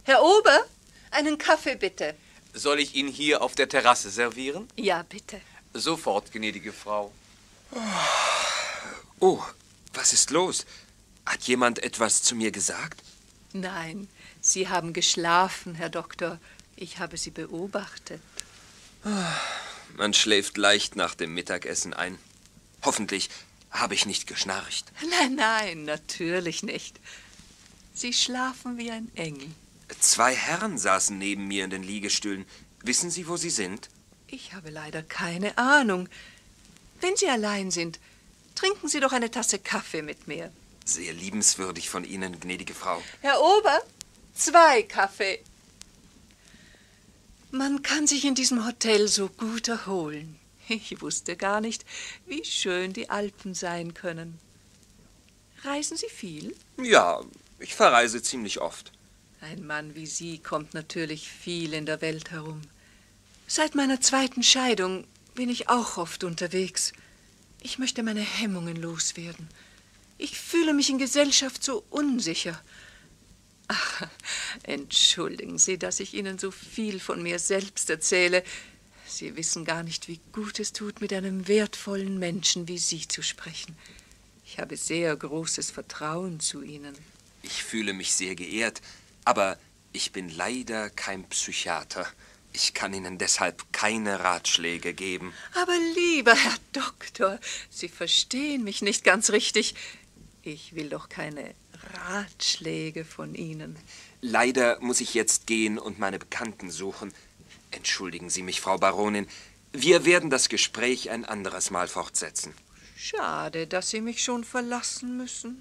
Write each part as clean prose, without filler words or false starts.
Herr Ober, einen Kaffee bitte. Soll ich ihn hier auf der Terrasse servieren? Ja, bitte. Sofort, gnädige Frau. Oh, was ist los? Hat jemand etwas zu mir gesagt? Nein, Sie haben geschlafen, Herr Doktor. Ich habe Sie beobachtet. Man schläft leicht nach dem Mittagessen ein. Hoffentlich habe ich nicht geschnarcht. Nein, nein, natürlich nicht. Sie schlafen wie ein Engel. 2 Herren saßen neben mir in den Liegestühlen. Wissen Sie, wo sie sind? Ich habe leider keine Ahnung. Wenn Sie allein sind, trinken Sie doch eine Tasse Kaffee mit mir. Sehr liebenswürdig von Ihnen, gnädige Frau. Herr Ober, 2 Kaffee. Man kann sich in diesem Hotel so gut erholen. Ich wusste gar nicht, wie schön die Alpen sein können. Reisen Sie viel? Ja, ich verreise ziemlich oft. Ein Mann wie Sie kommt natürlich viel in der Welt herum. Seit meiner 2. Scheidung bin ich auch oft unterwegs. Ich möchte meine Hemmungen loswerden. Ich fühle mich in Gesellschaft so unsicher. Ach, entschuldigen Sie, dass ich Ihnen so viel von mir selbst erzähle. Sie wissen gar nicht, wie gut es tut, mit einem wertvollen Menschen wie Sie zu sprechen. Ich habe sehr großes Vertrauen zu Ihnen. Ich fühle mich sehr geehrt, aber ich bin leider kein Psychiater. Ich kann Ihnen deshalb keine Ratschläge geben. Aber lieber Herr Doktor, Sie verstehen mich nicht ganz richtig. Ich will doch keine Ratschläge von Ihnen. Leider muss ich jetzt gehen und meine Bekannten suchen. Entschuldigen Sie mich, Frau Baronin. Wir werden das Gespräch ein anderes Mal fortsetzen. Schade, dass Sie mich schon verlassen müssen.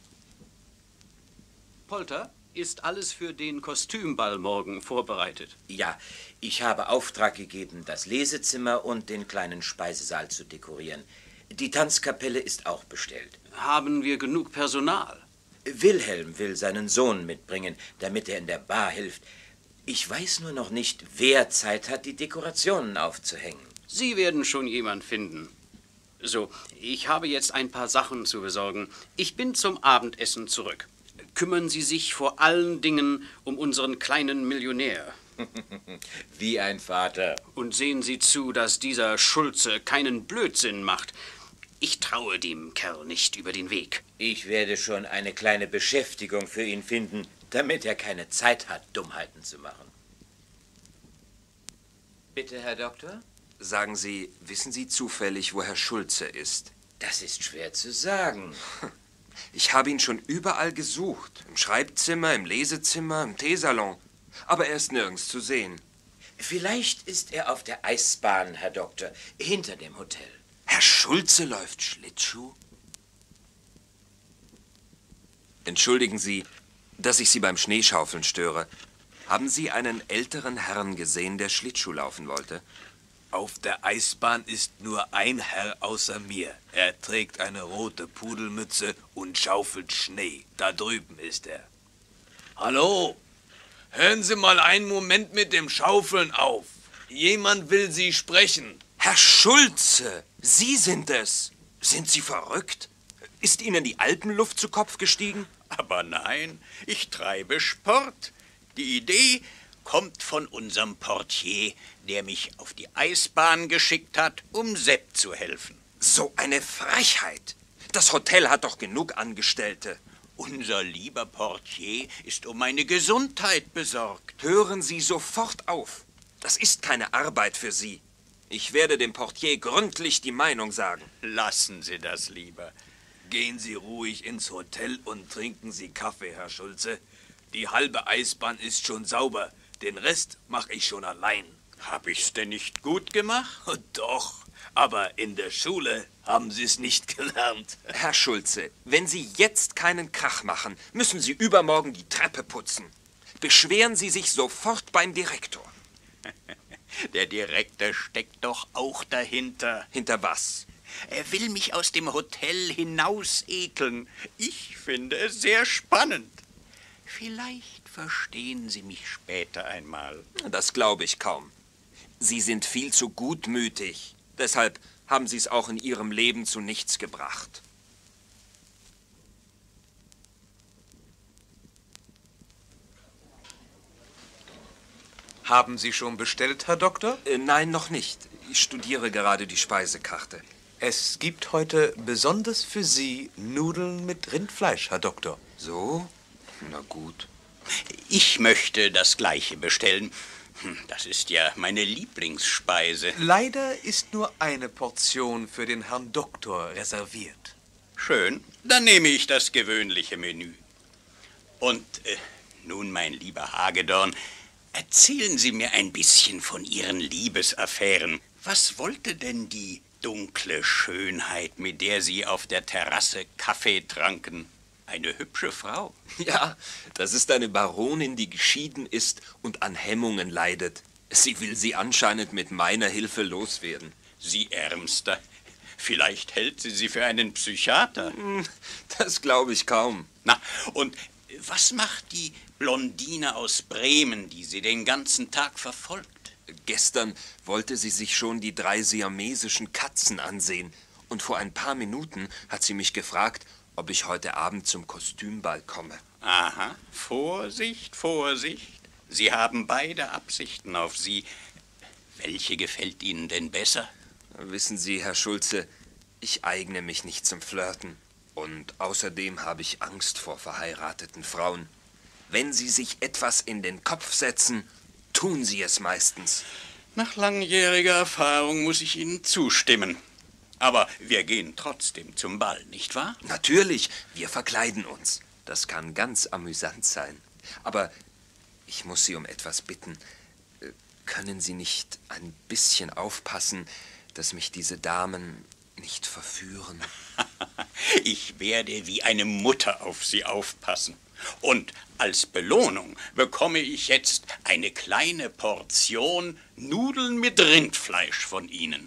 Polter, ist alles für den Kostümball morgen vorbereitet? Ja, ich habe Auftrag gegeben, das Lesezimmer und den kleinen Speisesaal zu dekorieren. Die Tanzkapelle ist auch bestellt. Haben wir genug Personal? Wilhelm will seinen Sohn mitbringen, damit er in der Bar hilft. Ich weiß nur noch nicht, wer Zeit hat, die Dekorationen aufzuhängen. Sie werden schon jemand finden. So, ich habe jetzt ein paar Sachen zu besorgen. Ich bin zum Abendessen zurück. Kümmern Sie sich vor allen Dingen um unseren kleinen Millionär. Wie ein Vater. Und sehen Sie zu, dass dieser Schulze keinen Blödsinn macht. Ich traue dem Kerl nicht über den Weg. Ich werde schon eine kleine Beschäftigung für ihn finden, damit er keine Zeit hat, Dummheiten zu machen. Bitte, Herr Doktor? Sagen Sie, wissen Sie zufällig, wo Herr Schulze ist? Das ist schwer zu sagen. Ich habe ihn schon überall gesucht. Im Schreibzimmer, im Lesezimmer, im Teesalon. Aber er ist nirgends zu sehen. Vielleicht ist er auf der Eisbahn, Herr Doktor, hinter dem Hotel. Herr Schulze läuft Schlittschuh? Entschuldigen Sie, dass ich Sie beim Schneeschaufeln störe. Haben Sie einen älteren Herrn gesehen, der Schlittschuh laufen wollte? Auf der Eisbahn ist nur ein Herr außer mir. Er trägt eine rote Pudelmütze und schaufelt Schnee. Da drüben ist er. Hallo? Hören Sie mal einen Moment mit dem Schaufeln auf. Jemand will Sie sprechen. Herr Schulze, Sie sind es. Sind Sie verrückt? Ist Ihnen die Alpenluft zu Kopf gestiegen? Aber nein, ich treibe Sport. Die Idee kommt von unserem Portier, der mich auf die Eisbahn geschickt hat, um Sepp zu helfen. So eine Frechheit. Das Hotel hat doch genug Angestellte. Unser lieber Portier ist um meine Gesundheit besorgt. Hören Sie sofort auf. Das ist keine Arbeit für Sie. Ich werde dem Portier gründlich die Meinung sagen. Lassen Sie das lieber. Gehen Sie ruhig ins Hotel und trinken Sie Kaffee, Herr Schulze. Die halbe Eisbahn ist schon sauber. Den Rest mache ich schon allein. Hab ich's denn nicht gut gemacht? Doch, aber in der Schule haben Sie es nicht gelernt. Herr Schulze, wenn Sie jetzt keinen Krach machen, müssen Sie übermorgen die Treppe putzen. Beschweren Sie sich sofort beim Direktor. Der Direktor steckt doch auch dahinter. Hinter was? Er will mich aus dem Hotel hinausekeln. Ich finde es sehr spannend. Vielleicht verstehen Sie mich später einmal. Das glaube ich kaum. Sie sind viel zu gutmütig. Deshalb haben Sie es auch in Ihrem Leben zu nichts gebracht. Haben Sie schon bestellt, Herr Doktor? Nein, noch nicht. Ich studiere gerade die Speisekarte. Es gibt heute besonders für Sie Nudeln mit Rindfleisch, Herr Doktor. So? Na gut. Ich möchte das Gleiche bestellen. Das ist ja meine Lieblingsspeise. Leider ist nur eine Portion für den Herrn Doktor reserviert. Schön, dann nehme ich das gewöhnliche Menü. Und nun, mein lieber Hagedorn, erzählen Sie mir ein bisschen von Ihren Liebesaffären. Was wollte denn die dunkle Schönheit, mit der Sie auf der Terrasse Kaffee tranken? Eine hübsche Frau. Ja, das ist eine Baronin, die geschieden ist und an Hemmungen leidet. Sie will sie anscheinend mit meiner Hilfe loswerden. Sie Ärmster. Vielleicht hält sie für einen Psychiater. Das glaube ich kaum. Na, und was macht die Blondine aus Bremen, die Sie den ganzen Tag verfolgt? Gestern wollte sie sich schon die 3 siamesischen Katzen ansehen. Und vor ein paar Minuten hat sie mich gefragt, ob ich heute Abend zum Kostümball komme. Aha, Vorsicht, Vorsicht. Sie haben beide Absichten auf Sie. Welche gefällt Ihnen denn besser? Wissen Sie, Herr Schulze, ich eigne mich nicht zum Flirten. Und außerdem habe ich Angst vor verheirateten Frauen. Wenn sie sich etwas in den Kopf setzen, tun sie es meistens. Nach langjähriger Erfahrung muss ich Ihnen zustimmen. Aber wir gehen trotzdem zum Ball, nicht wahr? Natürlich, wir verkleiden uns. Das kann ganz amüsant sein. Aber ich muss Sie um etwas bitten. Können Sie nicht ein bisschen aufpassen, dass mich diese Damen nicht verführen? Ich werde wie eine Mutter auf Sie aufpassen. Und als Belohnung bekomme ich jetzt eine kleine Portion Nudeln mit Rindfleisch von Ihnen.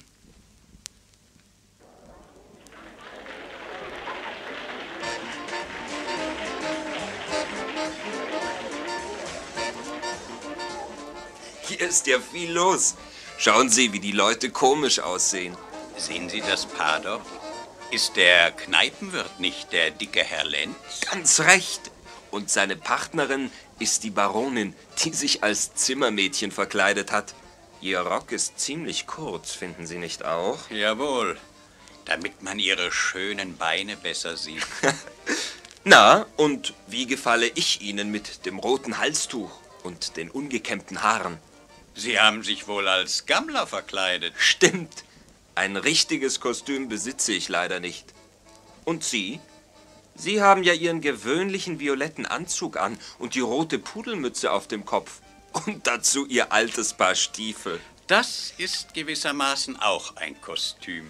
Hier ist ja viel los. Schauen Sie, wie die Leute komisch aussehen. Sehen Sie das Paar dort? Ist der Kneipenwirt nicht der dicke Herr Lenz? Ganz recht. Und seine Partnerin ist die Baronin, die sich als Zimmermädchen verkleidet hat. Ihr Rock ist ziemlich kurz, finden Sie nicht auch? Jawohl, damit man ihre schönen Beine besser sieht. Na, und wie gefalle ich Ihnen mit dem roten Halstuch und den ungekämmten Haaren? Sie haben sich wohl als Gammler verkleidet. Stimmt. Ein richtiges Kostüm besitze ich leider nicht. Und Sie? Sie haben ja Ihren gewöhnlichen violetten Anzug an und die rote Pudelmütze auf dem Kopf. Und dazu Ihr altes Paar Stiefel. Das ist gewissermaßen auch ein Kostüm.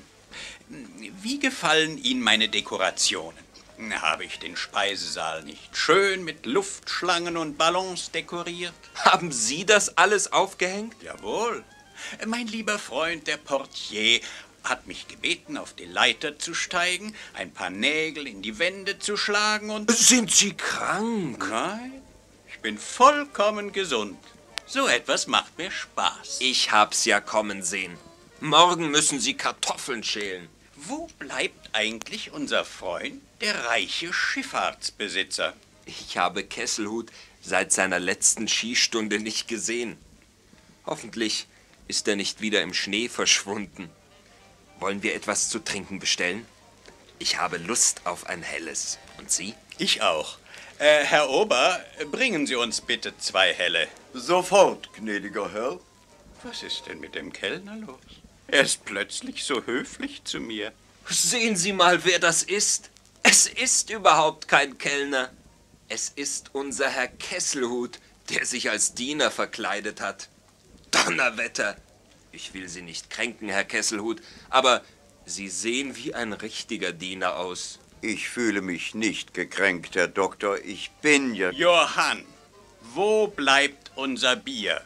Wie gefallen Ihnen meine Dekorationen? Habe ich den Speisesaal nicht schön mit Luftschlangen und Ballons dekoriert? Haben Sie das alles aufgehängt? Jawohl. Mein lieber Freund, der Portier, hat mich gebeten, auf die Leiter zu steigen, ein paar Nägel in die Wände zu schlagen und... Sind Sie krank? Nein, ich bin vollkommen gesund. So etwas macht mir Spaß. Ich hab's ja kommen sehen. Morgen müssen Sie Kartoffeln schälen. Wo bleibt eigentlich unser Freund, der reiche Schifffahrtsbesitzer? Ich habe Kesselhut seit seiner letzten Skistunde nicht gesehen. Hoffentlich ist er nicht wieder im Schnee verschwunden. Wollen wir etwas zu trinken bestellen? Ich habe Lust auf ein helles. Und Sie? Ich auch. Herr Ober, bringen Sie uns bitte 2 helle. Sofort, gnädiger Herr. Was ist denn mit dem Kellner los? Er ist plötzlich so höflich zu mir. Sehen Sie mal, wer das ist. Es ist überhaupt kein Kellner. Es ist unser Herr Kesselhut, der sich als Diener verkleidet hat. Donnerwetter! Ich will Sie nicht kränken, Herr Kesselhut, aber Sie sehen wie ein richtiger Diener aus. Ich fühle mich nicht gekränkt, Herr Doktor. Ich bin ja... Johann, wo bleibt unser Bier?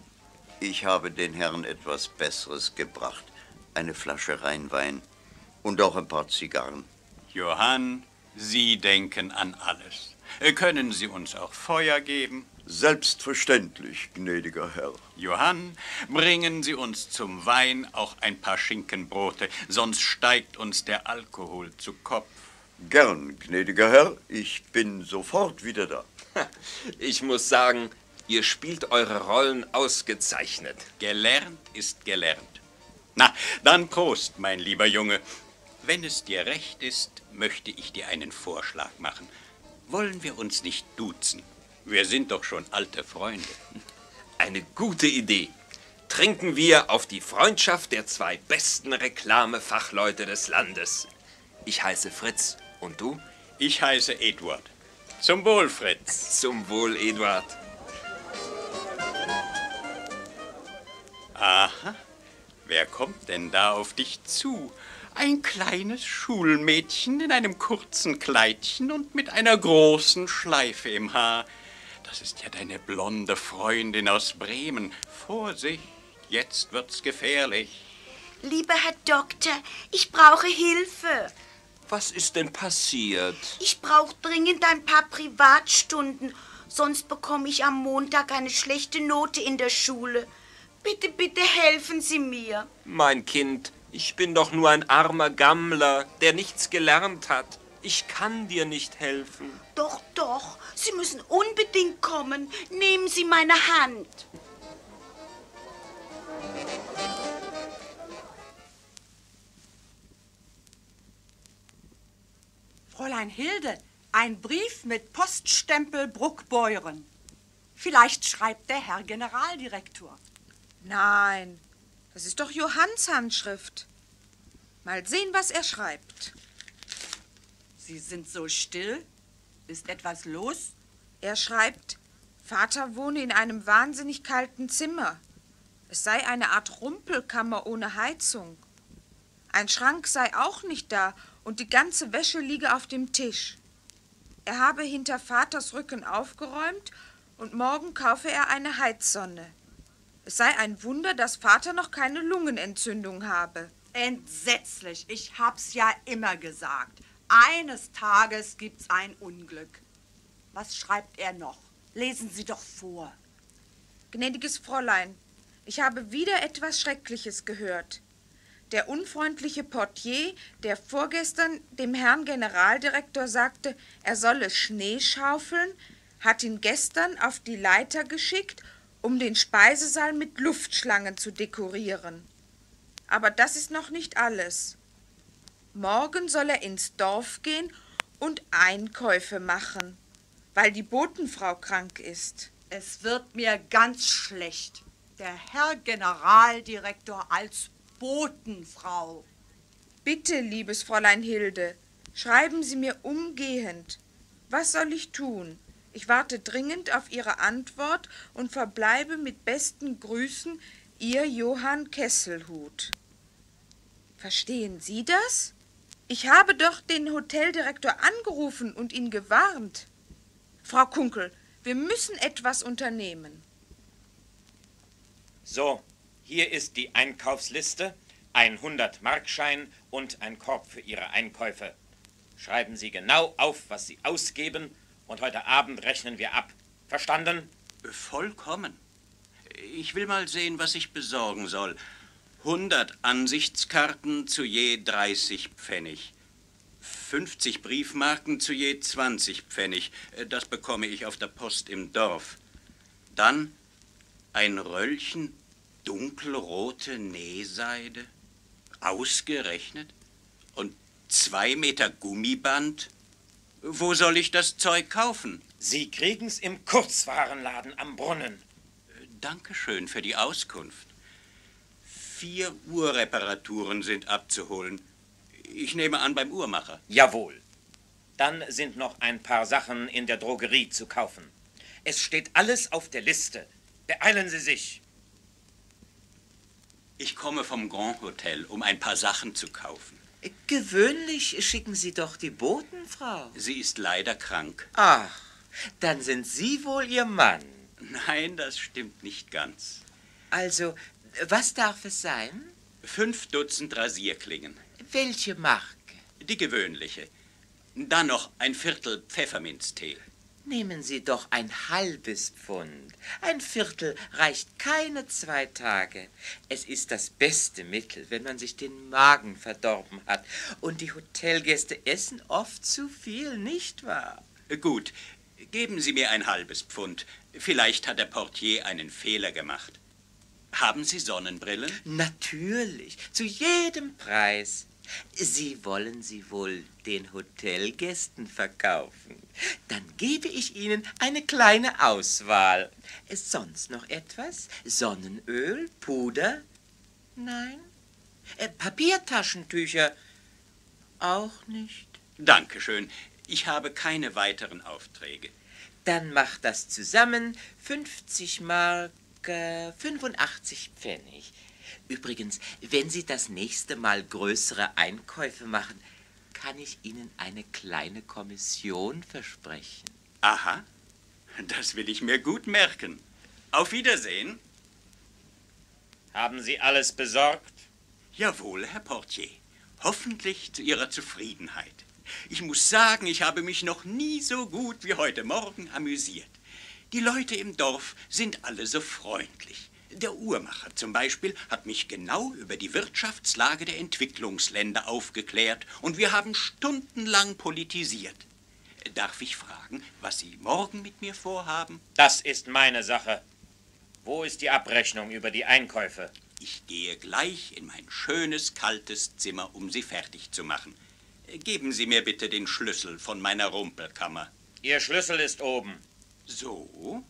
Ich habe den Herrn etwas Besseres gebracht. Eine Flasche Rheinwein und auch ein paar Zigarren. Johann, Sie denken an alles. Können Sie uns auch Feuer geben? Selbstverständlich, gnädiger Herr. Johann, bringen Sie uns zum Wein auch ein paar Schinkenbrote, sonst steigt uns der Alkohol zu Kopf. Gern, gnädiger Herr. Ich bin sofort wieder da. Ich muss sagen, Ihr spielt eure Rollen ausgezeichnet. Gelernt ist gelernt. Na, dann Prost, mein lieber Junge. Wenn es dir recht ist, möchte ich dir einen Vorschlag machen. Wollen wir uns nicht duzen? Wir sind doch schon alte Freunde. Eine gute Idee. Trinken wir auf die Freundschaft der 2 besten Reklamefachleute des Landes. Ich heiße Fritz. Und du? Ich heiße Eduard. Zum Wohl, Fritz. Zum Wohl, Eduard. Aha, wer kommt denn da auf dich zu? Ein kleines Schulmädchen in einem kurzen Kleidchen und mit einer großen Schleife im Haar. Das ist ja deine blonde Freundin aus Bremen. Vorsicht, jetzt wird's gefährlich. Lieber Herr Doktor, ich brauche Hilfe. Was ist denn passiert? Ich brauche dringend ein paar Privatstunden, sonst bekomme ich am Montag eine schlechte Note in der Schule. Bitte, bitte helfen Sie mir. Mein Kind, ich bin doch nur ein armer Gammler, der nichts gelernt hat. Ich kann dir nicht helfen. Doch, doch, Sie müssen unbedingt kommen. Nehmen Sie meine Hand. Fräulein Hilde, ein Brief mit Poststempel Bruckbeuren. Vielleicht schreibt der Herr Generaldirektor. Nein, das ist doch Johanns Handschrift. Mal sehen, was er schreibt. Sie sind so still. Ist etwas los? Er schreibt, Vater wohne in einem wahnsinnig kalten Zimmer. Es sei eine Art Rumpelkammer ohne Heizung. Ein Schrank sei auch nicht da und die ganze Wäsche liege auf dem Tisch. Er habe hinter Vaters Rücken aufgeräumt und morgen kaufe er eine Heizsonne. Es sei ein Wunder, dass Vater noch keine Lungenentzündung habe. Entsetzlich, ich hab's ja immer gesagt. Eines Tages gibt's ein Unglück. Was schreibt er noch? Lesen Sie doch vor. Gnädiges Fräulein, ich habe wieder etwas Schreckliches gehört. Der unfreundliche Portier, der vorgestern dem Herrn Generaldirektor sagte, er solle Schnee schaufeln, hat ihn gestern auf die Leiter geschickt, um den Speisesaal mit Luftschlangen zu dekorieren. Aber das ist noch nicht alles. Morgen soll er ins Dorf gehen und Einkäufe machen, weil die Botenfrau krank ist. Es wird mir ganz schlecht. Der Herr Generaldirektor als Botenfrau. Bitte, liebes Fräulein Hilde, schreiben Sie mir umgehend. Was soll ich tun? Ich warte dringend auf Ihre Antwort und verbleibe mit besten Grüßen, Ihr Johann Kesselhut. Verstehen Sie das? Ich habe doch den Hoteldirektor angerufen und ihn gewarnt. Frau Kunkel, wir müssen etwas unternehmen. So, hier ist die Einkaufsliste, ein 100-Markschein und ein Korb für Ihre Einkäufe. Schreiben Sie genau auf, was Sie ausgeben, und heute Abend rechnen wir ab. Verstanden? Vollkommen. Ich will mal sehen, was ich besorgen soll. 100 Ansichtskarten zu je 30 Pfennig. 50 Briefmarken zu je 20 Pfennig. Das bekomme ich auf der Post im Dorf. Dann ein Röllchen dunkelrote Nähseide, ausgerechnet. Und 2 Meter Gummiband. Wo soll ich das Zeug kaufen? Sie kriegen's im Kurzwarenladen am Brunnen. Dankeschön für die Auskunft. 4 Uhrreparaturen sind abzuholen. Ich nehme an, beim Uhrmacher. Jawohl. Dann sind noch ein paar Sachen in der Drogerie zu kaufen. Es steht alles auf der Liste. Beeilen Sie sich. Ich komme vom Grand Hotel, um ein paar Sachen zu kaufen. Gewöhnlich schicken Sie doch die Botenfrau. Sie ist leider krank. Ach, dann sind Sie wohl Ihr Mann. Nein, das stimmt nicht ganz. Also, was darf es sein? 5 Dutzend Rasierklingen. Welche Marke? Die gewöhnliche. Dann noch ein Viertel Pfefferminztee. Nehmen Sie doch ein halbes Pfund. Ein Viertel reicht keine 2 Tage. Es ist das beste Mittel, wenn man sich den Magen verdorben hat. Und die Hotelgäste essen oft zu viel, nicht wahr? Gut, Geben Sie mir ein halbes Pfund. Vielleicht hat der Portier einen Fehler gemacht. Haben Sie Sonnenbrillen? Natürlich, zu jedem Preis. Sie wollen sie wohl den Hotelgästen verkaufen. Dann gebe ich Ihnen eine kleine Auswahl. Sonst noch etwas? Sonnenöl, Puder? Nein? Papiertaschentücher? Auch nicht. Dankeschön. Ich habe keine weiteren Aufträge. Dann macht das zusammen 50 Mark 85 Pfennig. Übrigens, wenn Sie das nächste Mal größere Einkäufe machen, kann ich Ihnen eine kleine Kommission versprechen. Aha, das will ich mir gut merken. Auf Wiedersehen. Haben Sie alles besorgt? Jawohl, Herr Portier. Hoffentlich zu Ihrer Zufriedenheit. Ich muss sagen, ich habe mich noch nie so gut wie heute Morgen amüsiert. Die Leute im Dorf sind alle so freundlich. Der Uhrmacher zum Beispiel hat mich genau über die Wirtschaftslage der Entwicklungsländer aufgeklärt und wir haben stundenlang politisiert. Darf ich fragen, was Sie morgen mit mir vorhaben? Das ist meine Sache. Wo ist die Abrechnung über die Einkäufe? Ich gehe gleich in mein schönes, kaltes Zimmer, um sie fertig zu machen. Geben Sie mir bitte den Schlüssel von meiner Rumpelkammer. Ihr Schlüssel ist oben. So?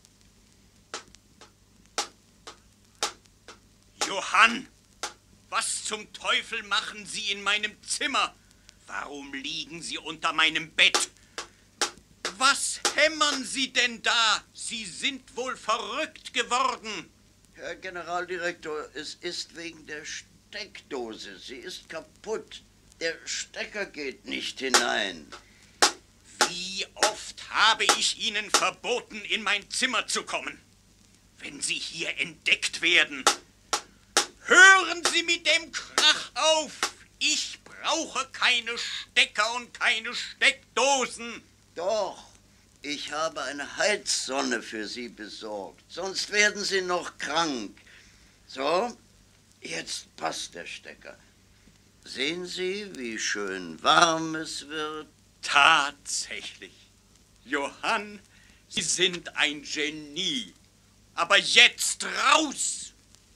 Johann, was zum Teufel machen Sie in meinem Zimmer? Warum liegen Sie unter meinem Bett? Was hämmern Sie denn da? Sie sind wohl verrückt geworden. Herr Generaldirektor, es ist wegen der Steckdose. Sie ist kaputt. Der Stecker geht nicht hinein. Wie oft habe ich Ihnen verboten, in mein Zimmer zu kommen? Wenn Sie hier entdeckt werden, hören Sie mit dem Krach auf. Ich brauche keine Stecker und keine Steckdosen. Doch, ich habe eine Heizsonne für Sie besorgt. Sonst werden Sie noch krank. So, jetzt passt der Stecker. Sehen Sie, wie schön warm es wird? Tatsächlich. Johann, Sie sind ein Genie. Aber jetzt raus!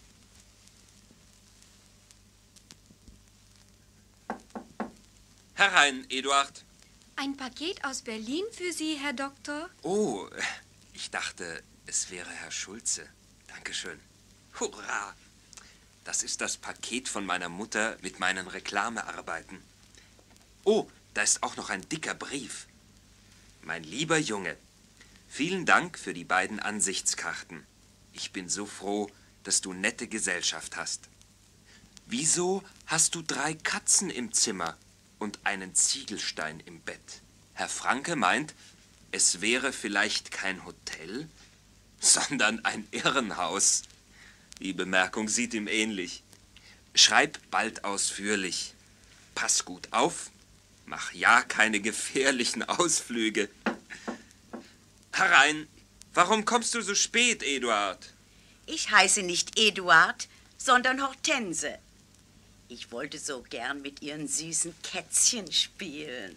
Herein, Eduard. Ein Paket aus Berlin für Sie, Herr Doktor? Oh, ich dachte, es wäre Herr Schulze. Dankeschön. Hurra! Das ist das Paket von meiner Mutter mit meinen Reklamearbeiten. Oh, da ist auch noch ein dicker Brief. Mein lieber Junge, vielen Dank für die beiden Ansichtskarten. Ich bin so froh, dass du nette Gesellschaft hast. Wieso hast du 3 Katzen im Zimmer und einen Ziegelstein im Bett? Herr Franke meint, es wäre vielleicht kein Hotel, sondern ein Irrenhaus. Die Bemerkung sieht ihm ähnlich. Schreib bald ausführlich. Pass gut auf. Mach ja keine gefährlichen Ausflüge. Herein. Warum kommst du so spät, Eduard? Ich heiße nicht Eduard, sondern Hortense. Ich wollte so gern mit Ihren süßen Kätzchen spielen.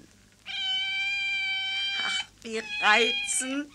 Ach, wie reizend.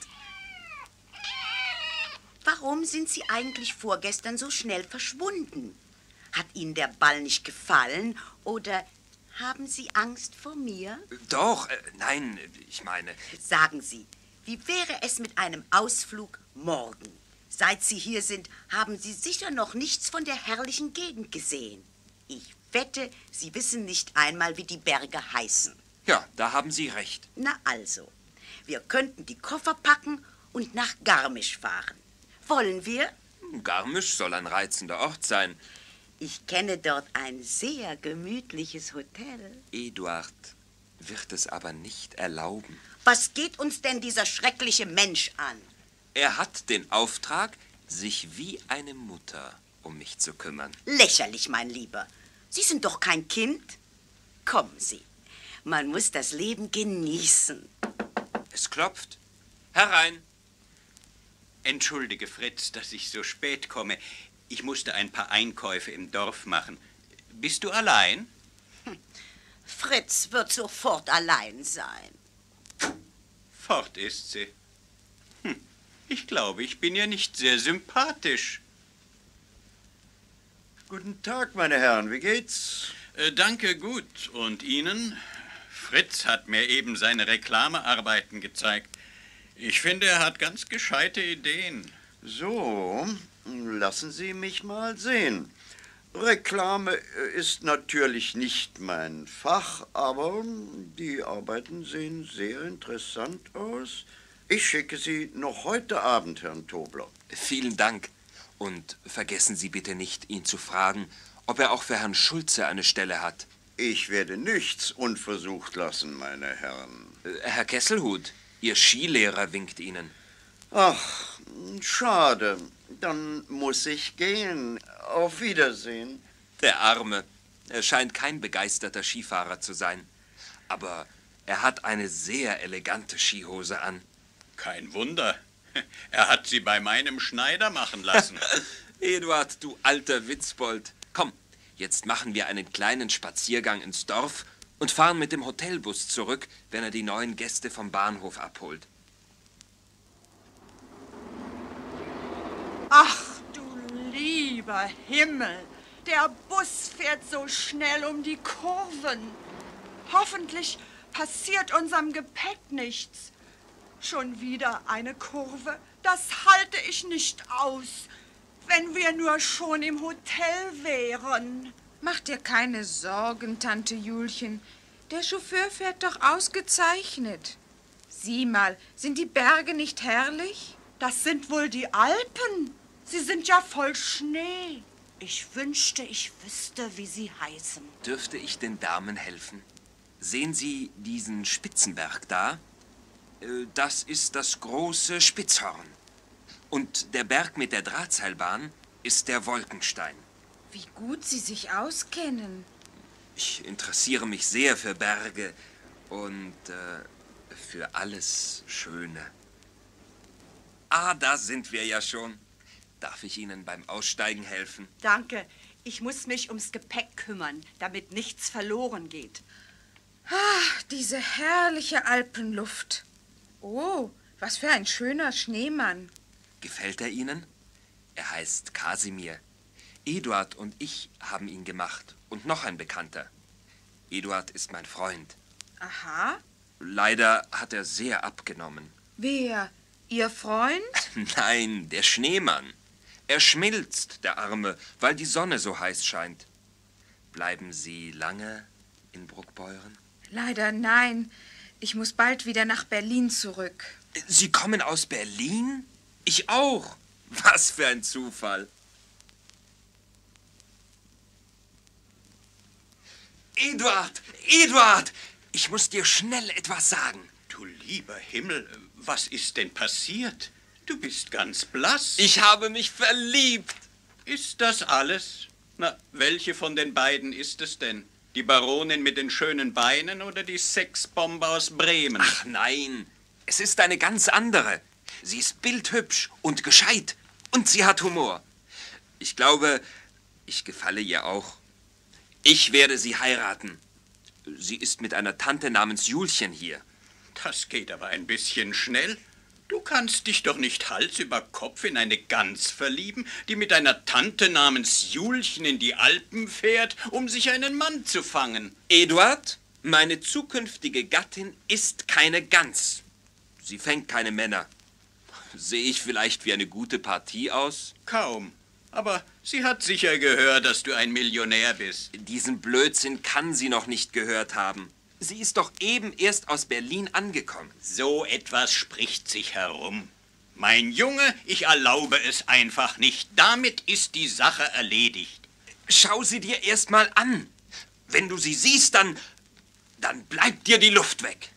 Warum sind Sie eigentlich vorgestern so schnell verschwunden? Hat Ihnen der Ball nicht gefallen oder haben Sie Angst vor mir? Doch, nein, ich meine... Sagen Sie, wie wäre es mit einem Ausflug morgen? Seit Sie hier sind, haben Sie sicher noch nichts von der herrlichen Gegend gesehen. Ich wette, Sie wissen nicht einmal, wie die Berge heißen. Ja, da haben Sie recht. Na also, wir könnten die Koffer packen und nach Garmisch fahren. Wollen wir? Garmisch soll ein reizender Ort sein. Ich kenne dort ein sehr gemütliches Hotel. Eduard wird es aber nicht erlauben. Was geht uns denn dieser schreckliche Mensch an? Er hat den Auftrag, sich wie eine Mutter um mich zu kümmern. Lächerlich, mein Lieber. Sie sind doch kein Kind. Kommen Sie. Man muss das Leben genießen. Es klopft. Herein. Entschuldige, Fritz, dass ich so spät komme. Ich musste ein paar Einkäufe im Dorf machen. Bist du allein? Fritz wird sofort allein sein. Fort ist sie. Ich glaube, ich bin ihr nicht sehr sympathisch. Guten Tag, meine Herren, wie geht's? Danke, gut. Und Ihnen? Fritz hat mir eben seine Reklamearbeiten gezeigt. Ich finde, er hat ganz gescheite Ideen. So, lassen Sie mich mal sehen. Reklame ist natürlich nicht mein Fach, aber die Arbeiten sehen sehr interessant aus. Ich schicke sie noch heute Abend, Herrn Tobler. Vielen Dank. Und vergessen Sie bitte nicht, ihn zu fragen, ob er auch für Herrn Schulze eine Stelle hat. Ich werde nichts unversucht lassen, meine Herren. Herr Kesselhut, Ihr Skilehrer winkt Ihnen. Ach, schade. Dann muss ich gehen. Auf Wiedersehen. Der Arme. Er scheint kein begeisterter Skifahrer zu sein. Aber er hat eine sehr elegante Skihose an. Kein Wunder. Er hat sie bei meinem Schneider machen lassen. Eduard, du alter Witzbold. Komm, jetzt machen wir einen kleinen Spaziergang ins Dorf und fahren mit dem Hotelbus zurück, wenn er die neuen Gäste vom Bahnhof abholt. Ach, du lieber Himmel. Der Bus fährt so schnell um die Kurven. Hoffentlich passiert unserem Gepäck nichts. Schon wieder eine Kurve? Das halte ich nicht aus. Wenn wir nur schon im Hotel wären. Mach dir keine Sorgen, Tante Julchen. Der Chauffeur fährt doch ausgezeichnet. Sieh mal, sind die Berge nicht herrlich? Das sind wohl die Alpen. Sie sind ja voll Schnee. Ich wünschte, ich wüsste, wie sie heißen. Dürfte ich den Damen helfen? Sehen Sie diesen Spitzenberg da? Das ist das große Spitzhorn. Und der Berg mit der Drahtseilbahn ist der Wolkenstein. Wie gut Sie sich auskennen. Ich interessiere mich sehr für Berge und für alles Schöne. Ah, da sind wir ja schon. Darf ich Ihnen beim Aussteigen helfen? Danke. Ich muss mich ums Gepäck kümmern, damit nichts verloren geht. Ah, diese herrliche Alpenluft. Oh, was für ein schöner Schneemann. Gefällt er Ihnen? Er heißt Kasimir. Eduard und ich haben ihn gemacht und noch ein Bekannter. Eduard ist mein Freund. Aha. Leider hat er sehr abgenommen. Wer? Ihr Freund? Nein, der Schneemann. Er schmilzt, der Arme, weil die Sonne so heiß scheint. Bleiben Sie lange in Bruckbeuren? Leider nein. Ich muss bald wieder nach Berlin zurück. Sie kommen aus Berlin? Ich auch. Was für ein Zufall. Eduard, Eduard, ich muss dir schnell etwas sagen. Du lieber Himmel, was ist denn passiert? Du bist ganz blass. Ich habe mich verliebt. Ist das alles? Na, welche von den beiden ist es denn? Die Baronin mit den schönen Beinen oder die Sexbombe aus Bremen? Ach nein, es ist eine ganz andere. Sie ist bildhübsch und gescheit und sie hat Humor. Ich glaube, ich gefalle ihr auch. Ich werde sie heiraten. Sie ist mit einer Tante namens Julchen hier. Das geht aber ein bisschen schnell. Du kannst dich doch nicht Hals über Kopf in eine Gans verlieben, die mit einer Tante namens Julchen in die Alpen fährt, um sich einen Mann zu fangen. Eduard, meine zukünftige Gattin ist keine Gans. Sie fängt keine Männer. Sehe ich vielleicht wie eine gute Partie aus? Kaum. Aber sie hat sicher gehört, dass du ein Millionär bist. Diesen Blödsinn kann sie noch nicht gehört haben. Sie ist doch eben erst aus Berlin angekommen. So etwas spricht sich herum. Mein Junge, ich erlaube es einfach nicht. Damit ist die Sache erledigt. Schau sie dir erst mal an. Wenn du sie siehst, dann bleibt dir die Luft weg.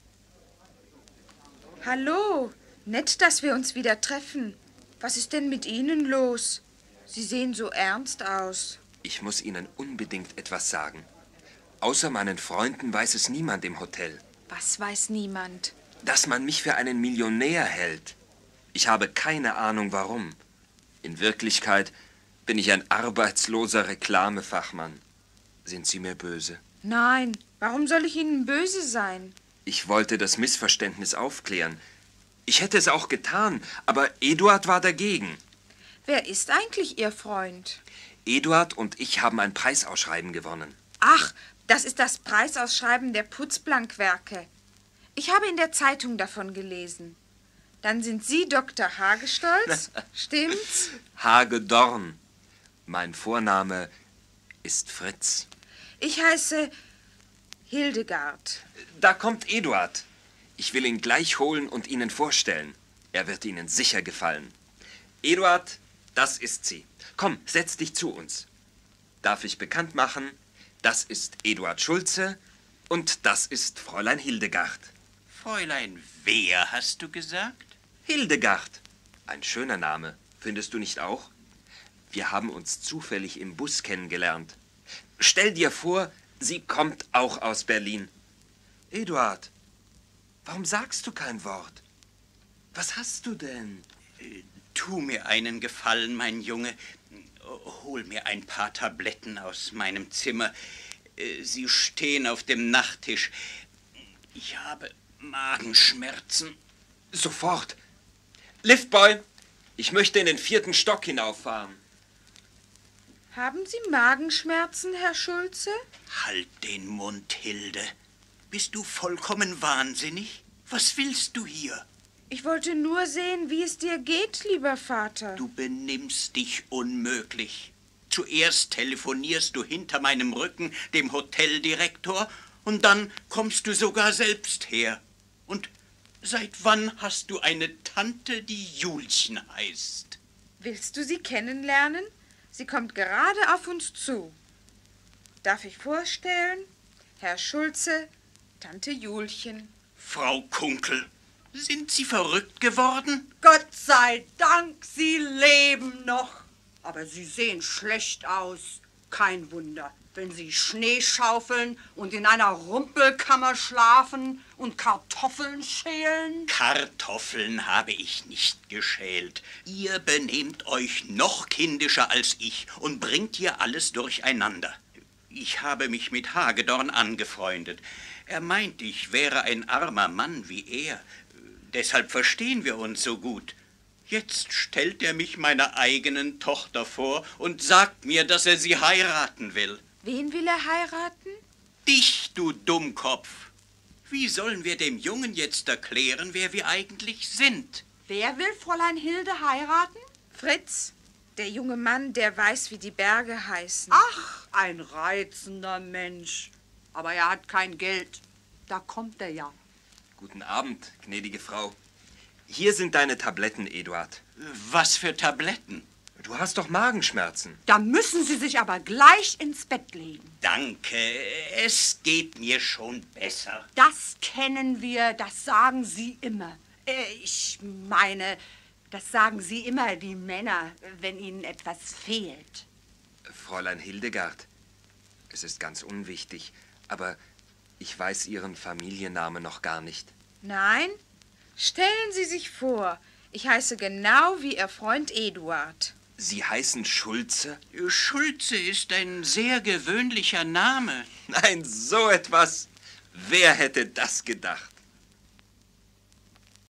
Hallo, nett, dass wir uns wieder treffen. Was ist denn mit Ihnen los? Sie sehen so ernst aus. Ich muss Ihnen unbedingt etwas sagen. Außer meinen Freunden weiß es niemand im Hotel. Was weiß niemand? Dass man mich für einen Millionär hält. Ich habe keine Ahnung, warum. In Wirklichkeit bin ich ein arbeitsloser Reklamefachmann. Sind Sie mir böse? Nein, warum soll ich Ihnen böse sein? Ich wollte das Missverständnis aufklären. Ich hätte es auch getan, aber Eduard war dagegen. Wer ist eigentlich Ihr Freund? Eduard und ich haben ein Preisausschreiben gewonnen. Ach, das ist das Preisausschreiben der Putzblankwerke. Ich habe in der Zeitung davon gelesen. Dann sind Sie Dr. Hagestolz, stimmt's? Hagedorn. Mein Vorname ist Fritz. Ich heiße Hildegard. Da kommt Eduard. Ich will ihn gleich holen und Ihnen vorstellen. Er wird Ihnen sicher gefallen. Eduard, das ist sie. Komm, setz dich zu uns. Darf ich bekannt machen, das ist Eduard Schulze und das ist Fräulein Hildegard. Fräulein, wer hast du gesagt? Hildegard. Ein schöner Name, findest du nicht auch? Wir haben uns zufällig im Bus kennengelernt. Stell dir vor, sie kommt auch aus Berlin. Eduard, warum sagst du kein Wort? Was hast du denn? Tu mir einen Gefallen, mein Junge. Hol mir ein paar Tabletten aus meinem Zimmer. Sie stehen auf dem Nachttisch. Ich habe Magenschmerzen. Sofort. Liftboy, ich möchte in den 4. Stock hinauffahren. Haben Sie Magenschmerzen, Herr Schulze? Halt den Mund, Hilde. Bist du vollkommen wahnsinnig? Was willst du hier? Ich wollte nur sehen, wie es dir geht, lieber Vater. Du benimmst dich unmöglich. Zuerst telefonierst du hinter meinem Rücken dem Hoteldirektor und dann kommst du sogar selbst her. Und seit wann hast du eine Tante, die Julchen heißt? Willst du sie kennenlernen? Sie kommt gerade auf uns zu. Darf ich vorstellen? Herr Schulze, Tante Julchen. Frau Kunkel, sind Sie verrückt geworden? Gott sei Dank, Sie leben noch. Aber Sie sehen schlecht aus. Kein Wunder, wenn Sie Schnee schaufeln und in einer Rumpelkammer schlafen und Kartoffeln schälen. Kartoffeln habe ich nicht geschält. Ihr benehmt euch noch kindischer als ich und bringt hier alles durcheinander. Ich habe mich mit Hagedorn angefreundet. Er meint, ich wäre ein armer Mann wie er. Deshalb verstehen wir uns so gut. Jetzt stellt er mich meiner eigenen Tochter vor und sagt mir, dass er sie heiraten will. Wen will er heiraten? Dich, du Dummkopf. Wie sollen wir dem Jungen jetzt erklären, wer wir eigentlich sind? Wer will Fräulein Hilde heiraten? Fritz, der junge Mann, der weiß, wie die Berge heißen. Ach, ein reizender Mensch. Aber er hat kein Geld. Da kommt er ja. Guten Abend, gnädige Frau. Hier sind deine Tabletten, Eduard. Was für Tabletten? Du hast doch Magenschmerzen. Da müssen Sie sich aber gleich ins Bett legen. Danke, es geht mir schon besser. Das kennen wir, das sagen Sie immer. Ich meine, das sagen Sie immer, die Männer, wenn ihnen etwas fehlt. Fräulein Hildegard, es ist ganz unwichtig, aber ich weiß Ihren Familiennamen noch gar nicht. Nein? Stellen Sie sich vor, ich heiße genau wie Ihr Freund Eduard. Sie heißen Schulze? Schulze ist ein sehr gewöhnlicher Name. Nein, so etwas. Wer hätte das gedacht?